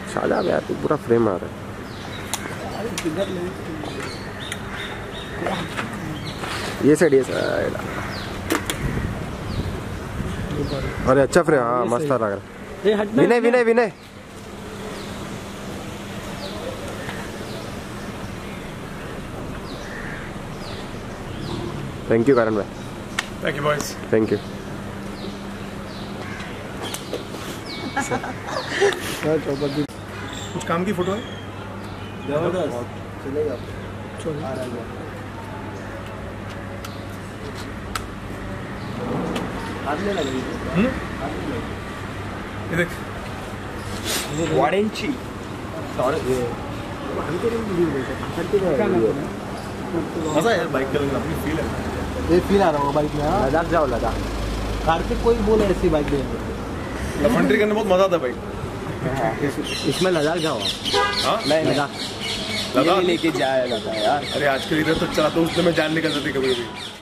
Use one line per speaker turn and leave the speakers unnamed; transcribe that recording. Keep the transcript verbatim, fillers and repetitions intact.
शादाब यार तू पूरा फ्रेम आ रहा है। ये साइड ये साइड। अरे अच्छा फ्रेम, हाँ मस्त लग रहा है। विनय विनय विनय थैंक यू करण भाई।
Thank you boys.
Thank you.
कुछ काम की फोटो है?
जबरदस्त चलेगा। चलो आ रहा है। हाथ में लगी।
हम्म ये देख
वारेंची सॉरी ये हमको नहीं वीडियो देखा करते रहो।
मजा है यार बाइक चलाने में, अपनी फील है।
ये फील आ रहा होगा बाइक में। लद्दाख जाओ लद्दाख। कार्तिक कोई बोले ऐसी बाइक लेंगे।
लफंड्री करने बहुत मजा आता है भाई।
इसमें लद्दाख जाओ।
हाँ
लद्दाख
लद्दाख
लेके जाया जाता है यार।
अरे आज के इधर तो चला तो उसमें मैं जान निकल जाती कभी भी।